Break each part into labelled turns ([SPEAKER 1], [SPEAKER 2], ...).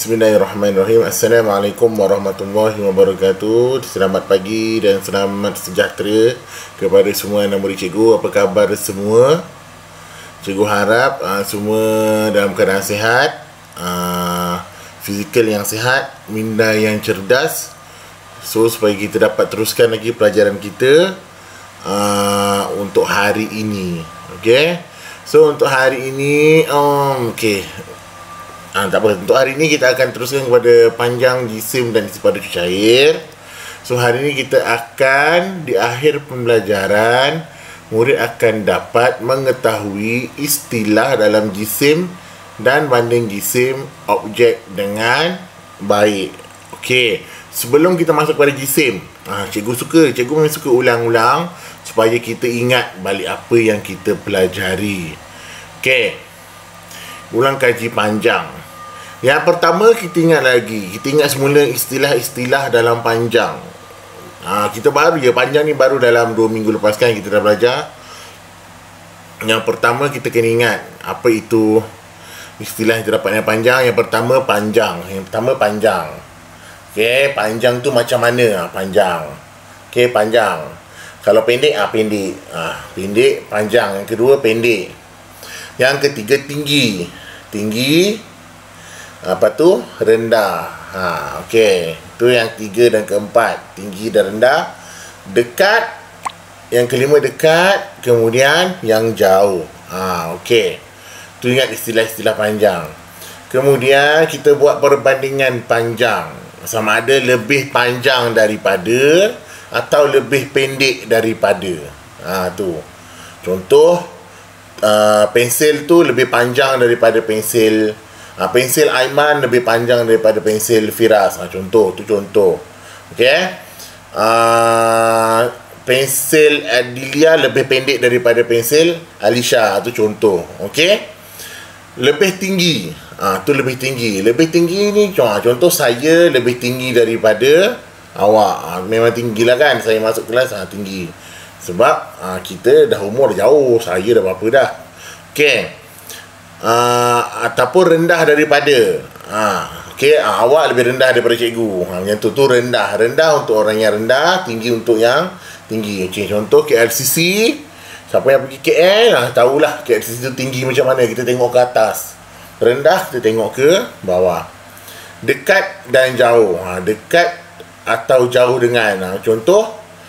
[SPEAKER 1] Bismillahirrahmanirrahim. Assalamualaikum warahmatullahi wabarakatuh. Selamat pagi dan selamat sejahtera kepada semua anak murid cikgu. Apa khabar semua? Cikgu harap semua dalam keadaan sihat, fizikal yang sihat, minda yang cerdas, supaya kita dapat teruskan lagi pelajaran kita untuk hari ini. Okay. So untuk hari ini tak apa. Untuk hari ini kita akan teruskan kepada panjang, jisim dan isi padu cair. So hari ini kita akan, di akhir pembelajaran, murid akan dapat mengetahui istilah dalam jisim dan banding jisim objek dengan baik. Okey, sebelum kita masuk pada jisim, cikgu memang suka ulang-ulang supaya kita ingat balik apa yang kita pelajari. Okey, ulang kaji panjang. Yang pertama, kita ingat lagi. Kita ingat semula istilah-istilah dalam panjang. Kita baru je. Panjang ni baru dalam 2 minggu lepas kan kita dah belajar. Yang pertama, kita kena ingat apa itu istilah yang terdapat yang panjang. Yang pertama, panjang. Okay, panjang tu macam mana? Panjang. Okay, panjang. Kalau pendek, pendek. Pendek, panjang. Yang kedua, pendek. Yang ketiga, tinggi. Apa tu? Rendah. Okey. Itu yang tiga dan keempat. Tinggi dan rendah. Dekat. Yang kelima dekat. Kemudian yang jauh. Okey. Tu ingat istilah-istilah panjang. Kemudian kita buat perbandingan panjang. Sama ada lebih panjang daripada atau lebih pendek daripada. Tu. Contoh, pensil tu lebih panjang daripada pensil Aiman lebih panjang daripada pensil Firas. Contoh. Okey. Pensil Adilia lebih pendek daripada pensil Alisha. Itu contoh. Okey. Lebih tinggi. Tu lebih tinggi. Lebih tinggi ni contoh, saya lebih tinggi daripada awak. Memang tinggi lah kan. Saya masuk kelas tinggi. Sebab kita dah umur jauh. Saya dah berapa dah. Okey. Ataupun rendah daripada. Okey, awak lebih rendah daripada cikgu. Yang tu rendah. Rendah untuk orang yang rendah, tinggi untuk yang tinggi. Okey, contoh KLCC. Siapa yang pergi KL tahulah KLCC tu tinggi macam mana. Kita tengok ke atas. Rendah kita tengok ke bawah. Dekat dan jauh. Dekat atau jauh dengan. Contoh,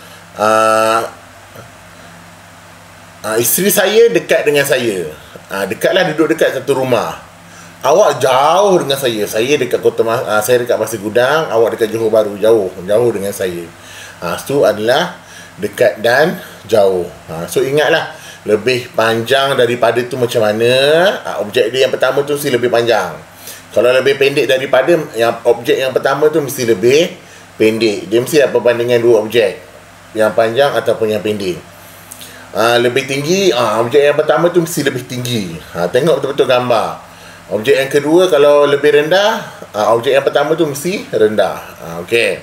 [SPEAKER 1] isteri saya dekat dengan saya. Dekatlah, duduk dekat satu rumah. Awak jauh dengan saya. Saya dekat saya dekat Pasir Gudang, awak dekat Johor Bahru. Jauh dengan saya. Itu adalah dekat dan jauh. So ingatlah, lebih panjang daripada tu macam mana. Objek dia yang pertama tu mesti lebih panjang. Kalau lebih pendek daripada objek yang pertama tu mesti lebih pendek. Dia mesti ada perbandingan dua objek, yang panjang ataupun yang pendek. Lebih tinggi, objek yang pertama tu mesti lebih tinggi. Tengok betul-betul gambar. Objek yang kedua kalau lebih rendah, objek yang pertama tu mesti rendah. Okey.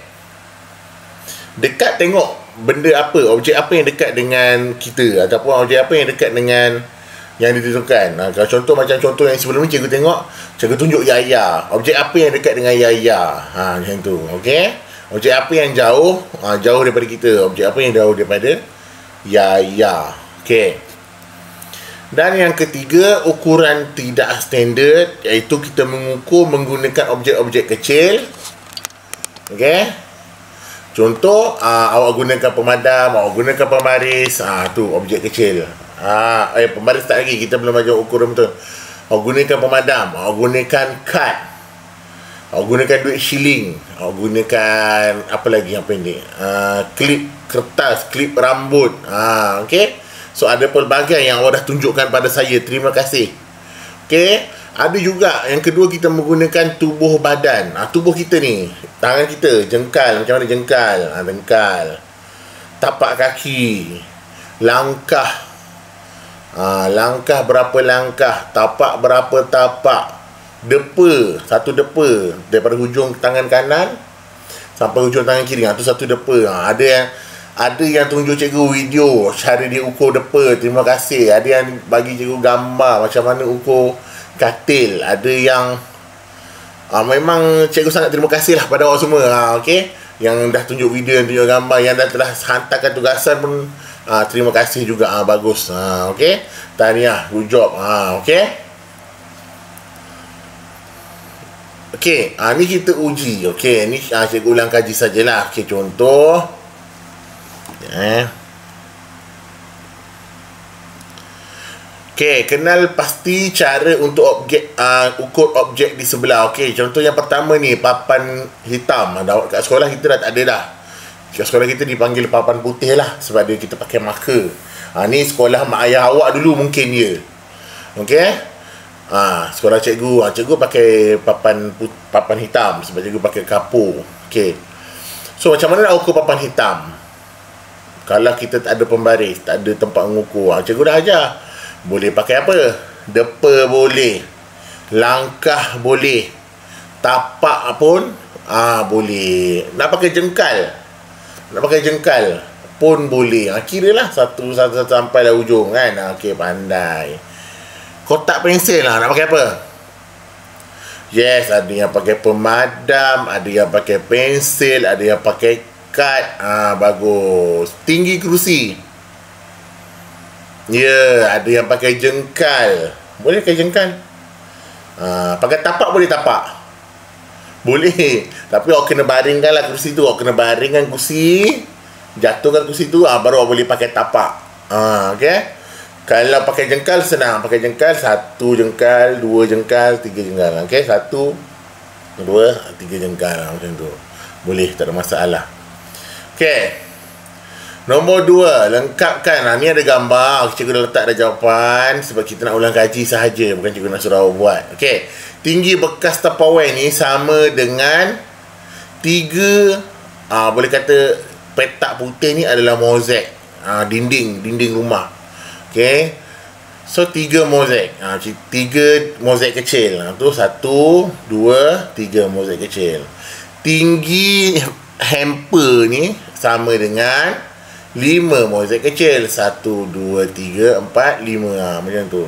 [SPEAKER 1] Dekat, tengok benda apa, objek apa yang dekat dengan kita, ataupun objek apa yang dekat dengan yang ditentukan. Kalau contoh yang sebelum ni, cikgu tunjuk Yaya. Objek apa yang dekat dengan Yaya? Macam tu. Okey. Objek apa yang jauh daripada kita? Objek apa yang jauh daripada Yaya. Okey. Dan yang ketiga, ukuran tidak standard, iaitu kita mengukur menggunakan objek-objek kecil. Okey. Contoh, awak gunakan pemadam, awak gunakan pembaris. Tu objek kecil. Pembaris tak lagi, kita belum ajar ukuran betul. Awak gunakan pemadam, awak gunakan kad, awak gunakan duit shilling, awak gunakan apa lagi yang pendek, klip kertas, klip rambut. Okey. So ada pelbagai yang awak dah tunjukkan pada saya. Terima kasih. Okey. Ada juga yang kedua, kita menggunakan tubuh badan. Tubuh kita ni, tangan kita, jengkal. Macam mana jengkal? Jengkal. Tapak kaki, langkah. Langkah berapa langkah, tapak berapa tapak, depa, satu depa daripada hujung tangan kanan sampai hujung tangan kiri. Itu satu depa. Ada yang tunjuk cikgu video cara dia ukur depa. Terima kasih. Ada yang bagi cikgu gambar macam mana ukur katil. Ada yang Memang cikgu sangat terima kasih lah pada awak semua. Okey, yang dah tunjuk video, yang tunjuk gambar, yang dah telah hantarkan tugasan pun terima kasih juga. Bagus. Okey, tahniah, good job. Okey. Okey, ni kita uji. Okey, ni cikgu ulang kaji sajalah. Okey, contoh. Okey, kenal pasti cara untuk ukur objek di sebelah. Okey, contoh yang pertama ni, papan hitam. Kat sekolah kita dah tak ada dah. Kat sekolah kita dipanggil papan putih lah, sebab dia kita pakai marker. Ni sekolah mak ayah awak dulu mungkin dia. Okey. Sekolah cikgu, cikgu pakai papan hitam sebab cikgu pakai kapur. Okey. So macam mana nak ukur papan hitam? Kalau kita tak ada pembaris, tak ada tempat mengukur, cikgu dah ajar. Boleh pakai apa? Depa boleh, langkah boleh, tapak pun boleh. Nak pakai jengkal pun boleh. Kiralah satu sampai lah ujung kan. Okey, pandai. Kotak pensel nak pakai apa? Yes, ada yang pakai pemadam, ada yang pakai pensel, ada yang pakai kad. Bagus. Tinggi kerusi. Ada yang pakai jengkal. Boleh pakai jengkal. Pakai tapak boleh tapak. Boleh. Tapi awak kena baringkan lah kursi tu. Awak kena baringkan kursi, jatuhkan kursi tu, baru awak boleh pakai tapak. Okay. Kalau pakai jengkal senang. Pakai jengkal, 1 jengkal, 2 jengkal, 3 jengkal. Okay. 1, 2, 3 jengkal. Macam tu. Boleh, tak ada masalah. Okay. Nombor 2, lengkapkan. Ni ada gambar. Cikgu dah letak dah jawapan, sebab kita nak ulang kaji sahaja, bukan cikgu nak suruh awak buat. Okey. Tinggi bekas Tupperware ni sama dengan 3, boleh kata petak putih ni adalah mozaik. Dinding rumah. Okey. So 3 mozaik. 3 mozaik kecil. Tu 1, 2, 3 mozaik kecil. Tinggi hamper ni sama dengan 5 mozaik kecil. 1, 2, 3, 4, 5. Macam tu.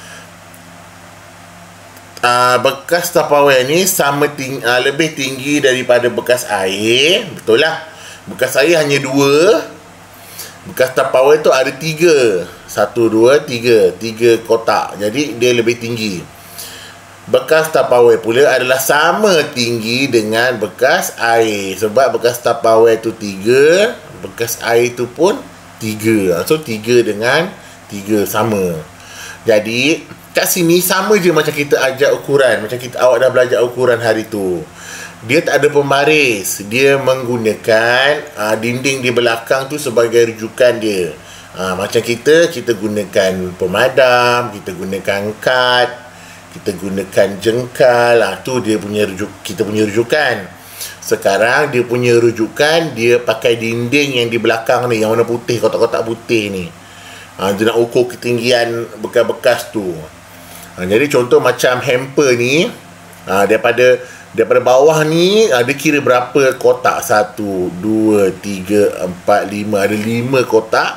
[SPEAKER 1] Bekas Tupperware ni lebih tinggi daripada bekas air. Betul lah. Bekas air hanya 2. Bekas Tupperware tu ada 3. 1, 2, 3. 3 kotak. Jadi dia lebih tinggi. Bekas Tupperware pula adalah sama tinggi dengan bekas air. Sebab bekas Tupperware tu 3, bekas air tu pun 3. So 3 dengan 3 sama. Jadi kat sini sama je macam kita ajar ukuran. Macam awak dah belajar ukuran hari tu. Dia tak ada pembaris. Dia menggunakan dinding di belakang tu sebagai rujukan dia. Macam kita gunakan pemadam, kita gunakan kad, kita gunakan jengkal. Tu dia punya kita punya rujukan. Sekarang dia punya rujukan, dia pakai dinding yang di belakang ni, yang warna putih, kotak-kotak putih ni. Dia nak ukur ketinggian bekas-bekas tu. Jadi contoh macam hamper ni, daripada bawah ni, dia kira berapa kotak. 1, 2, 3, 4, 5. Ada 5 kotak.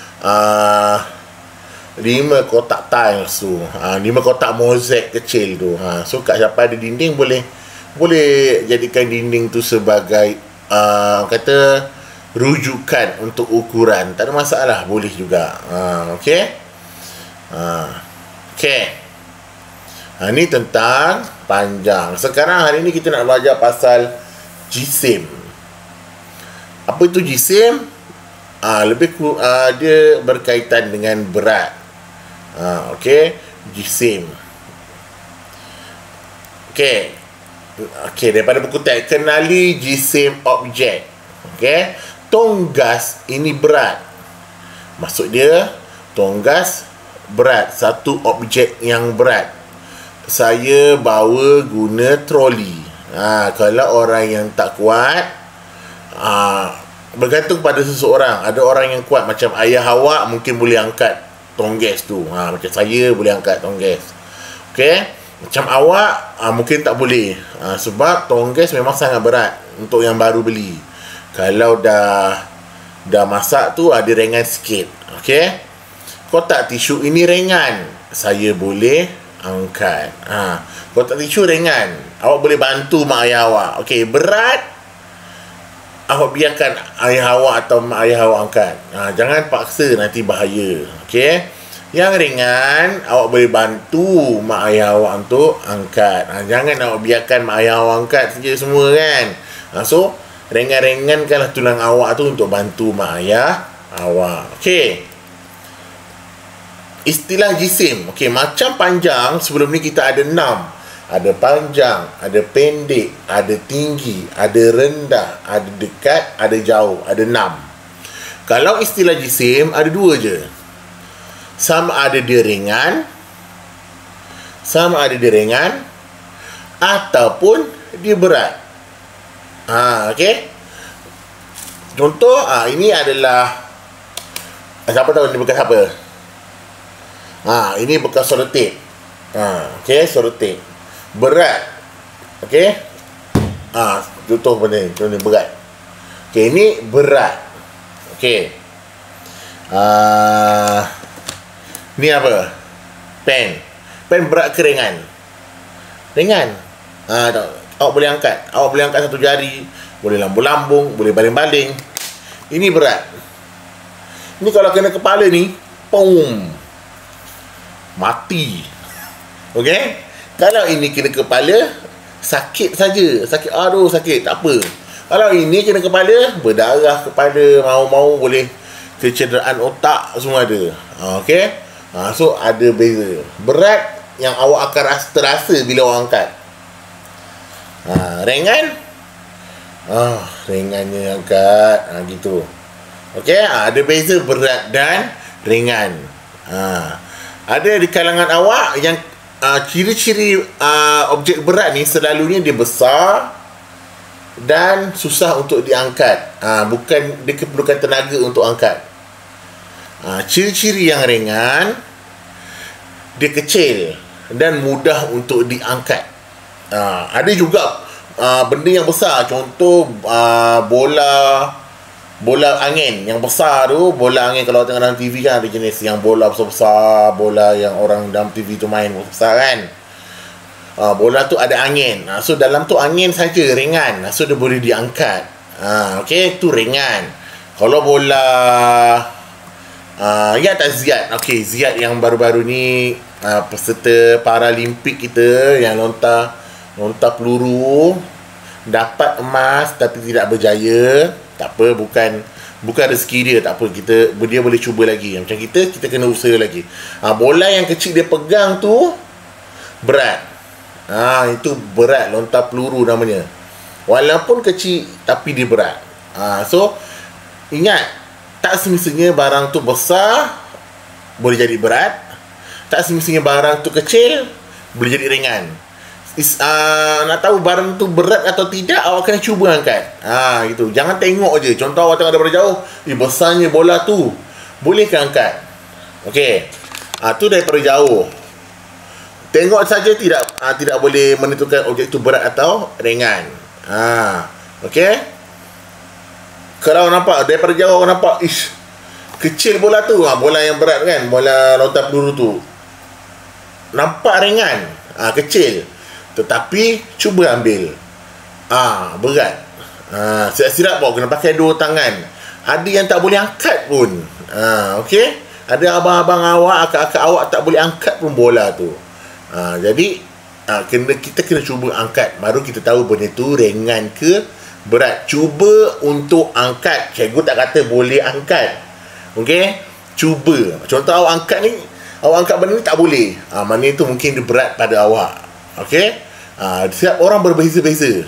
[SPEAKER 1] 5 kotak tiles tu. 5 kotak mozaik kecil tu. So kat siapa ada dinding, boleh jadikan dinding tu sebagai kata rujukan untuk ukuran. Tak ada masalah, boleh juga. Okey. Okey. Ni tentang panjang. Sekarang hari ni kita nak belajar pasal jisim. Apa itu jisim? Dia berkaitan dengan berat. Okey, jisim. Okey. Okey, daripada buku teks, kenali jisim objek. Okey, tonggas ini berat. Maksud dia, tonggas berat, satu objek yang berat. Saya bawa guna troli. Kalau orang yang tak kuat, bergantung pada seseorang. Ada orang yang kuat, macam ayah awak mungkin boleh angkat tonggas tu. Macam saya boleh angkat tonggas. Okey. Macam awak mungkin tak boleh. Sebab tonggas memang sangat berat untuk yang baru beli. Kalau dah masak tu, dia ringan sikit. Okey. Kotak tisu ini ringan. Saya boleh angkat. Kotak tisu ringan, awak boleh bantu mak ayah awak. Okey, berat, awak biarkan ayah awak atau mak ayah awak angkat. Jangan paksa, nanti bahaya. Okey, yang ringan awak boleh bantu mak ayah awak untuk angkat. Jangan awak biarkan mak ayah awak angkat saja semua kan. So ringan-ringankanlah tulang awak tu untuk bantu mak ayah awak. Okey, istilah jisim. Okey, macam panjang, sebelum ni kita ada 6. Ada panjang, ada pendek, ada tinggi, ada rendah, ada dekat, ada jauh. Ada 6. Kalau istilah jisim, ada 2 je. Sama ada dia ringan, ataupun dia berat. Okey. Contoh, ini adalah, siapa tahu ni bekas apa? Ini bekas selotip. Okey, selotip. Berat. Okey. Contoh benda ni, contoh ni berat. Okey, ini berat. Okey. Ni apa? Pen. Pen berat ke ringan? Ringan. Awak boleh angkat. Awak boleh angkat satu jari, boleh lambung-lambung, boleh baling-baling. Ini berat. Ini kalau kena kepala ni, mati. Okey? Kalau ini kena kepala, sakit saja. Sakit, aduh sakit, tak apa. Kalau ini kena kepala, berdarah kepala, mau-mau boleh kecederaan otak, semua ada. Okey? So ada beza. Berat yang awak akan terasa bila awak angkat. Ringan, ringannya angkat, gitu. Okey, ada beza berat dan ringan. Ada di kalangan awak yang ciri-ciri objek berat ni selalunya dia besar dan susah untuk diangkat. Bukan, dia perlukan tenaga untuk angkat. Ciri-ciri yang ringan, dia kecil dan mudah untuk diangkat. Ada juga benda yang besar. Contoh bola angin yang besar tu. Bola angin kalau tengok dalam TV kan, ada jenis yang bola besar-besar, bola yang orang dalam TV tu main besar kan. Bola tu ada angin. So dalam tu angin saja, ringan. So dia boleh diangkat. Okey, tu ringan. Kalau bola tak Ziyad. Okey, Ziyad yang baru-baru ni peserta Paralimpik kita yang lontar peluru, dapat emas tapi tidak berjaya. Tak apa, bukan rezeki dia, tak apa, dia boleh cuba lagi. Macam kita kena usaha lagi. Bola yang kecil dia pegang tu berat. Itu berat, lontar peluru namanya. Walaupun kecil tapi dia berat. So ingat, tak semestinya barang tu besar boleh jadi berat. Tak semestinya barang tu kecil boleh jadi ringan. Nak tahu barang tu berat atau tidak, awak kena cuba angkat. Gitu. Jangan tengok je. Contoh awak tengok daripada jauh, besarnya bola tu, bolehkah angkat? Okey. Tu daripada jauh. Tengok saja tidak boleh menentukan objek tu berat atau ringan. Okey. Kalau nampak daripada jauh, awak nampak kecil bola tu, bola yang berat kan, bola lontar peluru tu, nampak ringan, kecil, tetapi cuba ambil, berat. Silap-silap kena pakai 2 tangan. Ada yang tak boleh angkat pun. Okey, ada abang-abang awak, akak-akak awak tak boleh angkat pun bola tu. Jadi kita kena cuba angkat, baru kita tahu benda tu ringan ke berat. Cuba untuk angkat. Cikgu tak kata boleh angkat. Okey, cuba. Contoh awak angkat ni, awak angkat benda ni tak boleh, maknanya tu mungkin dia berat pada awak. Okey. Setiap orang berbeza-beza.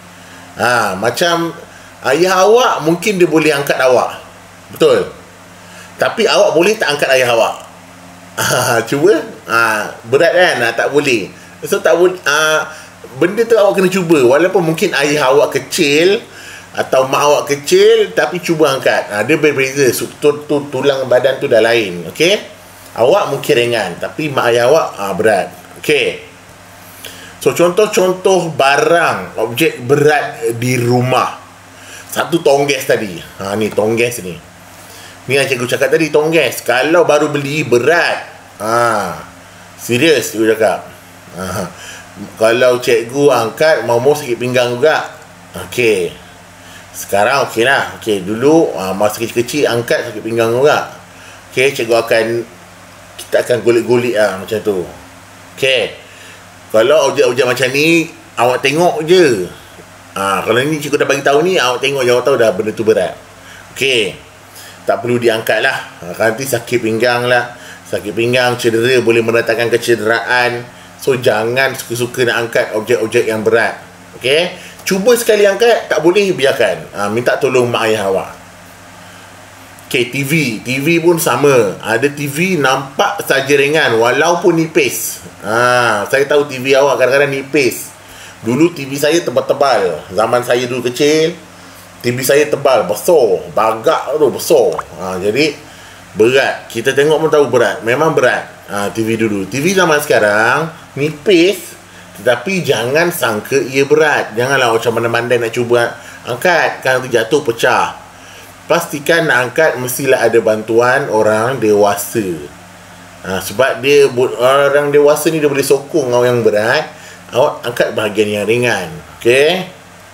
[SPEAKER 1] Macam ayah awak, mungkin dia boleh angkat awak, betul, tapi awak boleh tak angkat ayah awak? Cuba. Berat kan? Tak boleh. So tak boleh. Benda tu awak kena cuba. Walaupun mungkin ayah awak kecil atau mak awak kecil, tapi cuba angkat. Dia berbeza. Tulang badan tu dah lain. Okey. Awak mungkin ringan, tapi mak ayah awak berat. Okey. So contoh-contoh barang, objek berat di rumah. Satu tongges tadi. Ni tongges ni. Ni yang cikgu cakap tadi, tongges. Kalau baru beli, berat. Serius cikgu cakap. Ha. Kalau cikgu angkat, mau sakit pinggang juga. Okey. Sekarang okey lah. Okey, dulu masa kecil-kecil angkat sakit pinggang juga. Okey, cikgu kita akan golik-golik lah macam tu. Okey. Kalau objek-objek macam ni, awak tengok je. Kalau ni cikgu dah bagi tahu ni, awak tengok je, awak tahu dah benda tu berat. Okey. Tak perlu diangkat lah. Nanti sakit pinggang lah. Sakit pinggang, cedera, boleh mendatangkan kecederaan. So, jangan suka-suka nak angkat objek-objek yang berat. Okey. Cuba sekali angkat, tak boleh, biarkan. Minta tolong mak ayah awak. Okay, TV pun sama. Ada TV nampak saja ringan walaupun nipis. Saya tahu TV awak kadang-kadang nipis. Dulu TV saya tebal-tebal. Zaman saya dulu kecil, TV saya tebal, besar, bagak tu besar. Jadi berat. Kita tengok pun tahu berat. Memang berat. TV dulu. TV zaman sekarang nipis, tetapi jangan sangka ia berat. Janganlah macam mana-mana nak cuba angkat, kan tu jatuh pecah. Pastikan nak angkat mestilah ada bantuan orang dewasa. Sebab dia orang dewasa ni dia boleh sokong awak yang berat, awak angkat bahagian yang ringan. Okey.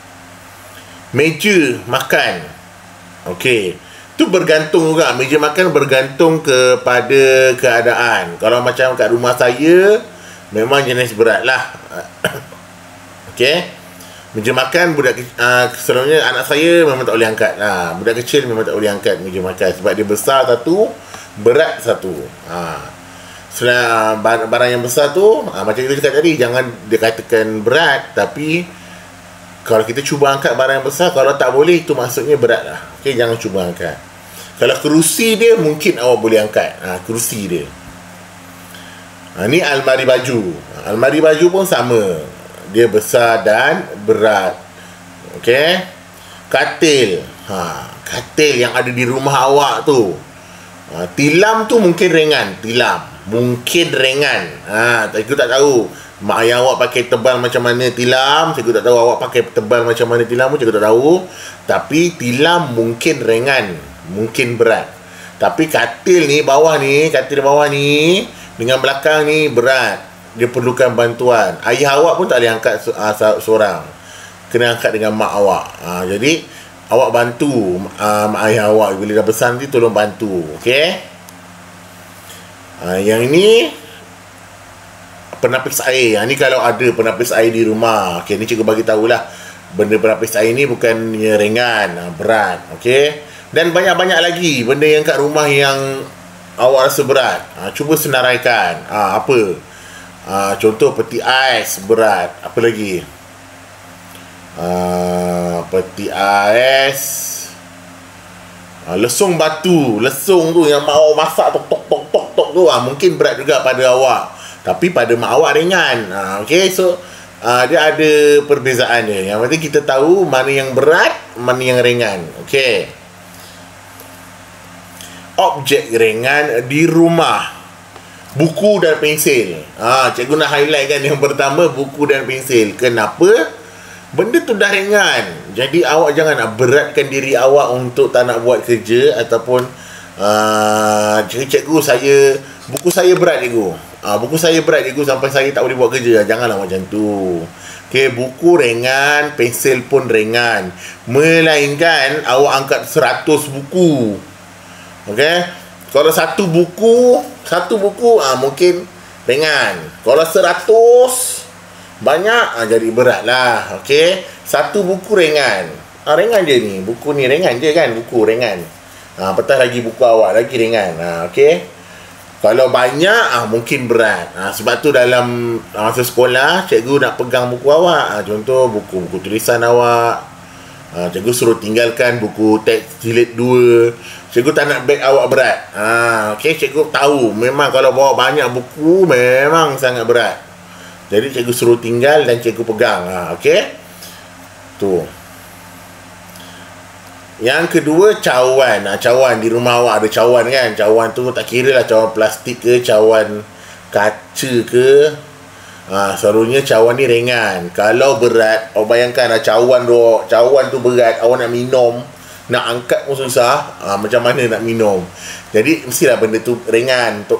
[SPEAKER 1] Meja makan. Okey. Tu bergantung juga. Meja makan bergantung kepada keadaan. Kalau macam kat rumah saya, memang jenis berat lah. Okey. Meja makan budak selalunya anak saya memang tak boleh angkat. Budak kecil memang tak boleh angkat meja makan sebab dia besar satu, berat satu. Selain barang yang besar tu, macam kita cakap tadi, jangan dikatakan berat, tapi kalau kita cuba angkat barang yang besar, kalau tak boleh, itu maksudnya berat lah. Okey, jangan cuba angkat. Kalau kerusi dia, mungkin awak boleh angkat. Kerusi dia. Ni almari baju. Almari baju pun sama. Dia besar dan berat. Okey. Katil. Katil yang ada di rumah awak tu. Tilam tu mungkin ringan. Tilam mungkin ringan. Cikgu tak tahu mak ayah awak pakai tebal macam mana tilam. Cikgu tak tahu awak pakai tebal macam mana tilam pun cikgu tak tahu. Tapi tilam mungkin ringan, mungkin berat. Tapi katil ni bawah ni, katil bawah ni dengan belakang ni berat. Dia perlukan bantuan. Ayah awak pun tak boleh angkat seorang. Kena angkat dengan mak awak. Jadi awak bantu mak ayah awak. Bila dah besar nanti tolong bantu. Okey. Yang ini penapis air. Ni kalau ada penapis air di rumah. Okey, ni cikgu bagi tahulah. Benda penapis air ni bukan ringan, berat. Okey. Dan banyak-banyak lagi benda yang kat rumah yang awak rasa berat. Cuba senaraikan. Apa? Contoh peti ais berat. Apa lagi? Peti ais, lesung batu. Lesung tu yang mak awak masak tok tu mungkin berat juga pada awak, tapi pada mak awak ringan. Okey, so dia ada perbezaan dia. Yang penting kita tahu mana yang berat, mana yang ringan. Okey. Objek ringan di rumah. Buku dan pensil. Cikgu nak highlight kan yang pertama, buku dan pensil. Kenapa? Benda tu dah ringan. Jadi awak jangan nak beratkan diri awak untuk tak nak buat kerja. Ataupun cikgu saya, buku saya berat cikgu. Buku saya berat cikgu sampai saya tak boleh buat kerja. Janganlah macam tu. Okay, buku ringan, pensil pun ringan. Melainkan awak angkat 100 buku. Okay. Kalau satu buku mungkin ringan. Kalau 100 banyak, jadi berat lah. Okey. Satu buku ringan. Ringan je ni. Buku ni ringan je kan. Buku ringan. Petang lagi buku awak lagi ringan. Okey. Kalau banyak, mungkin berat. Sebab tu dalam masa sekolah, cikgu nak pegang buku awak. Contoh buku tulisan awak. Cikgu suruh tinggalkan buku teks jilid 2. Cikgu tak nak beg awak berat. Okey, cikgu tahu memang kalau bawa banyak buku memang sangat berat. Jadi cikgu suruh tinggal dan cikgu pegang. Okey. Tu. Yang kedua, cawan. Cawan di rumah awak ada cawan kan? Cawan tu tak kira lah cawan plastik ke, cawan kaca ke. Selalunya cawan ni ringan. Kalau berat, awak bayangkan cawan tu berat, awak nak minum, nak angkat pun susah. Macam mana nak minum? Jadi mestilah benda tu ringan untuk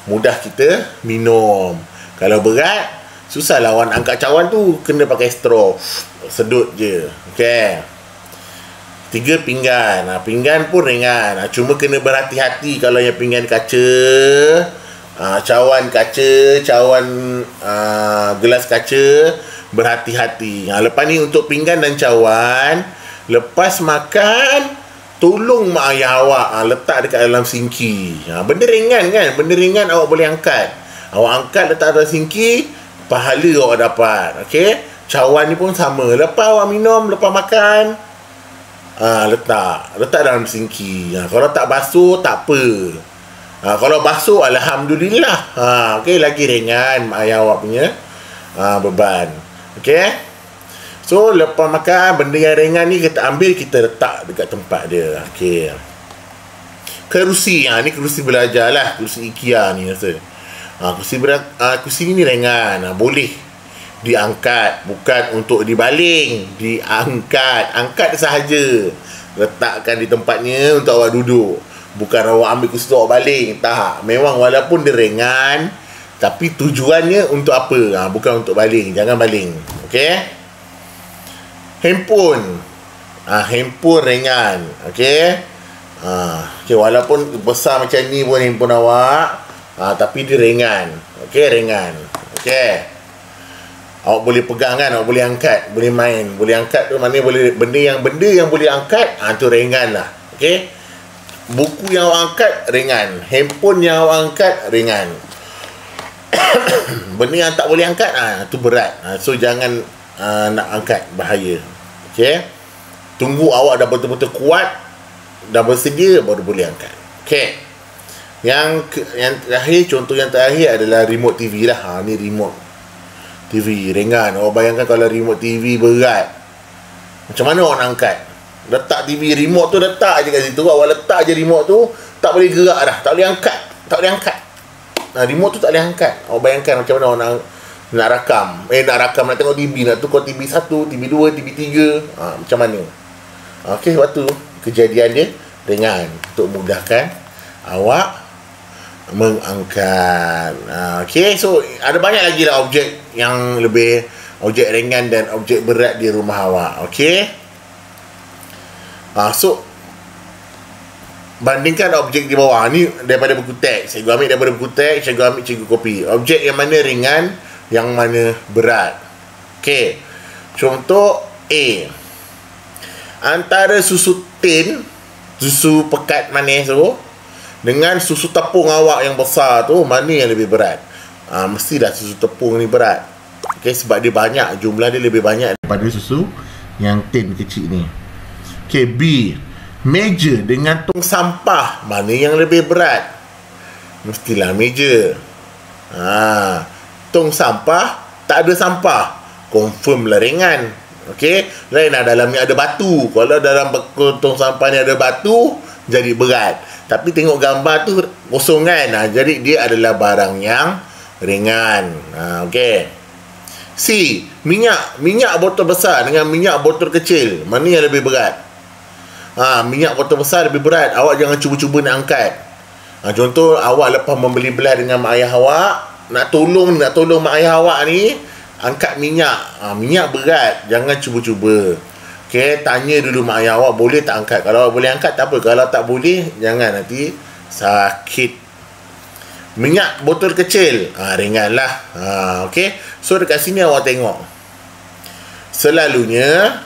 [SPEAKER 1] mudah kita minum. Kalau berat, susah lawan angkat cawan tu, kena pakai straw, sedut je. Okey. 3 pinggan. Pinggan pun ringan. Cuma kena berhati-hati kalau yang pinggan kaca, cawan kaca, cawan gelas kaca, berhati-hati. Lepas ni untuk pinggan dan cawan, lepas makan, tolong mak ayah awak letak dekat dalam sinki. Benda ringan kan? Benda ringan awak boleh angkat. Awak angkat letak dalam sinki, pahala awak dapat. Okey? Cawan ni pun sama. Lepas awak minum, lepas makan, letak dalam sinki. Kalau tak basuh, tak apa. Kalau basuh, alhamdulillah. Okey, lagi ringan mak ayah awak punya beban. Okey. So lepas makan, benda yang ringan ni kita ambil, kita letak dekat tempat dia. Okey. Kerusi, ni kerusi belajar lah, kerusi IKEA ni rasa. Kerusi ni ringan, boleh diangkat, bukan untuk dibaling, diangkat. Angkat sahaja, letakkan di tempatnya untuk awak duduk. Bukan awak ambil kerusi tu awak baling. Tak, memang walaupun dia ringan, tapi tujuannya untuk apa? Bukan untuk baling. Jangan baling. Okey. Handphone, handphone ringan. Okey. Okay, walaupun besar macam ni pun handphone awak, tapi dia ringan. Okey, ringan. Okey. Awak boleh pegang kan, awak boleh angkat, boleh main. Boleh angkat tu maknanya boleh, benda yang boleh angkat, tu ringan lah. Okey. Buku yang awak angkat ringan, handphone yang awak angkat ringan. Benda yang tak boleh angkat, tu berat. So jangan nak angkat, bahaya. Okey. Tunggu awak dah betul-betul kuat, dah bersedia, baru boleh angkat. Okey. Yang terakhir, contoh yang terakhir adalah remote TV lah. Ni remote TV ringan. Awak bayangkan kalau remote TV berat, macam mana awak nak angkat? Letak TV remote tu, letak je kat situ. Awak letak je remote tu, tak boleh gerak dah, tak boleh angkat. Tak boleh angkat. Remote tu tak boleh angkat. Awak bayangkan macam mana awak nak rakam. Nak tengok TV, nak tukar TV 1, TV 2, TV 3. Macam mana? Okey, sebab tu kejadian dia ringan, untuk mudahkan awak mengangkat. Okey, so ada banyak lagi lah objek yang lebih, objek ringan dan objek berat di rumah awak. Okey. So bandingkan objek di bawah ni daripada buku teks. Cikgu ambil daripada buku teks, cikgu ambil, cikgu kopi. Objek yang mana ringan, yang mana berat. Okey. Contoh A. Antara susu tin, susu pekat manis tu, dengan susu tepung awak yang besar tu, mana yang lebih berat? Mestilah susu tepung ni berat. Okey, sebab dia banyak, jumlah dia lebih banyak daripada susu yang tin kecil ni. Okey, B. Meja dengan tong sampah, mana yang lebih berat? Mestilah meja. Tong sampah, tak ada sampah, confirm lah ringan. Okey, lain lah dalamnya ada batu. Kalau dalam tong sampah ni ada batu, jadi berat. Tapi tengok gambar tu kosong kan, jadi dia adalah barang yang ringan. Okey. C. Minyak botol besar dengan minyak botol kecil, mana yang lebih berat? Minyak botol besar lebih berat. Awak jangan cuba-cuba nak angkat. Contoh, awak lepas membeli belah dengan mak ayah awak, nak tolong mak ayah awak ni angkat minyak. Minyak berat, jangan cuba-cuba. Okey, tanya dulu mak ayah awak boleh tak angkat. Kalau awak boleh angkat, tak apa. Kalau tak boleh, jangan, nanti sakit. Minyak botol kecil, ringan lah. Okey, so dekat sini awak tengok, Selalunya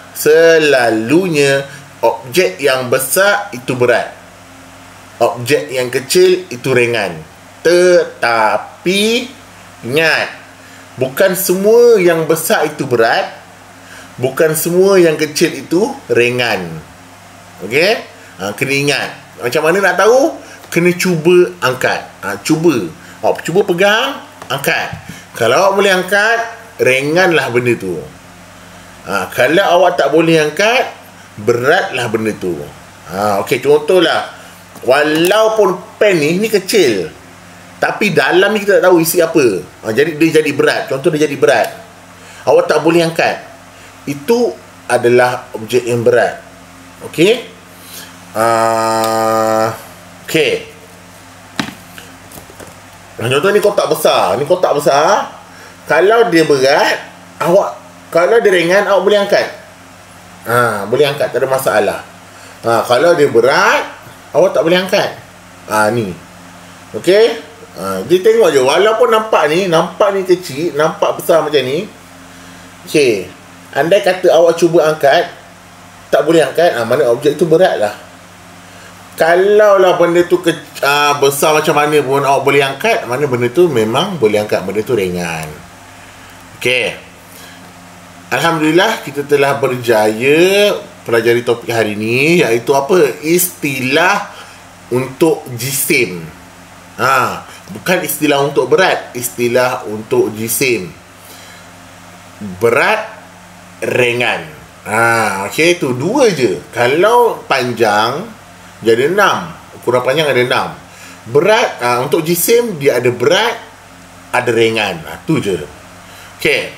[SPEAKER 1] objek yang besar itu berat, objek yang kecil itu ringan. Tetapi ingat, bukan semua yang besar itu berat, bukan semua yang kecil itu ringan. Okey? Kena ingat. Macam mana nak tahu? Kena cuba angkat. Awak cuba pegang, angkat. Kalau awak boleh angkat, ringanlah benda tu. Kalau awak tak boleh angkat, beratlah benda tu. Okey, contohlah, walaupun pen ni kecil, tapi dalam ni kita tak tahu isi apa. Jadi dia jadi berat. Contoh, dia jadi berat, awak tak boleh angkat. Itu adalah objek yang berat. Okey. Okey. Contoh ni kotak besar. Ni kotak besar. Kalau dia berat, kalau dia ringan, awak boleh angkat. Boleh angkat, tak ada masalah. Kalau dia berat, awak tak boleh angkat. Ni. Okey? Dia tengok je, walaupun nampak ni kecil, nampak besar macam ni. Okey. Andai kata awak cuba angkat, tak boleh angkat, mana objek tu berat lah. Kalau lah benda tu besar macam mana pun awak boleh angkat, mana benda tu memang boleh angkat, benda tu ringan. Okey. Alhamdulillah, kita telah berjaya pelajari topik hari ni, iaitu apa? Istilah untuk jisim. Bukan istilah untuk berat, istilah untuk jisim. Berat, ringan. Okey, tu dua je. Kalau panjang jadi 6, ukuran panjang ada 6. Berat, untuk jisim dia ada berat, ada ringan. Tu je. Okey.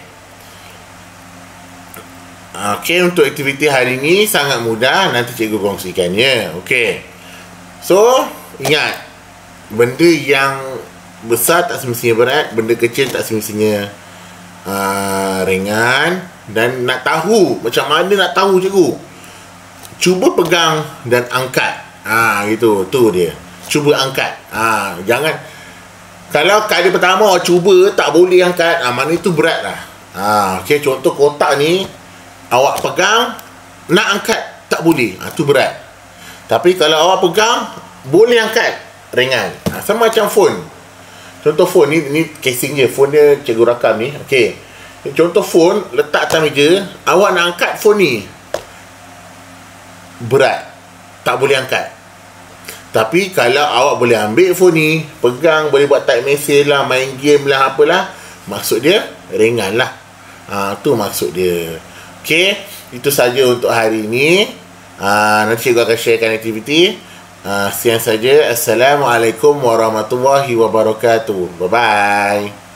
[SPEAKER 1] Okey, untuk aktiviti hari ni sangat mudah, nanti cikgu kongsikannya. Okey. So, ingat, benda yang besar tak semestinya berat, benda kecil tak semestinya ringan. Dan nak tahu, macam mana nak tahu cikgu? Cuba pegang dan angkat. Gitu, tu dia. Cuba angkat. Jangan, kalau kali pertama awak cuba tak boleh angkat, mana itu berat lah. Okey, contoh kotak ni, awak pegang, nak angkat tak boleh, tu berat. Tapi kalau awak pegang, boleh angkat, ringan. Sama macam phone. Contoh phone ni casing je, phone dia cikgu rakam ni. Okey, contoh phone letak atas meja, awak nak angkat phone ni, berat, tak boleh angkat. Tapi kalau awak boleh ambil phone ni, pegang, boleh buat type message lah, main game lah, apalah, maksud dia ringan lah. Tu maksud dia. Okey, itu saja untuk hari ini. Nanti cikgu akan sharekan aktiviti. Sekian saja. Assalamualaikum warahmatullahi wabarakatuh. Bye-bye.